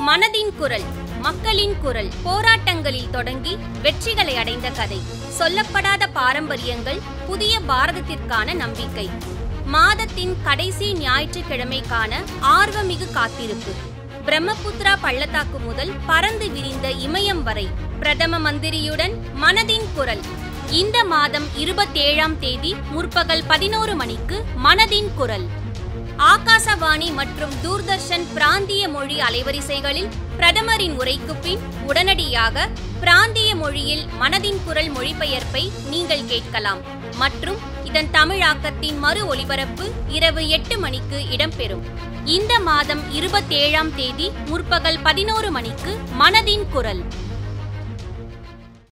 மனதின் குரல், மக்களின் குரல், போராட்டங்களில் தொடங்கி வெற்றிகளை அடைந்த கதை, சொல்லப்படாத பாரம்பரியங்கள், புதிய பாரதத்திற்கான நம்பிக்கை. மாதத்தின் கடைசி ஞாயிற்றுக்கிழமைக்கான ஆர்வமிகு காத்திருப்பு. பிரம்மபுத்திரா பள்ளத்தாக்கு முதல் பறந்து விரிந்த இமயம் வரை பிரதம மந்திரியுடன் மனதின் குரல். இந்த மாதம் 27ஆம் தேதி முற்பகல் 11 மணிக்கு மனதின் குரல். ஆகாசவாணி மற்றும் தூர்தர்ஷன் பிராந்திய மொழி அலைவரிசைகளில் பிரதமரின் உரைக்கு பின் உடனடியாக பிராந்திய மொழியில் மனதின் குரல் மொழிபெயர்ப்பை நீங்கள் கேட்கலாம் மற்றும் இதன் தமிழாக்கத்தின் மறு ஒலிபரப்பு இரவு 8 மணிக்கு இடம்பெறும். இந்த மாதம் 27ஆம் தேதி முற்பகல் 11 மணிக்கு மனதின் குரல்.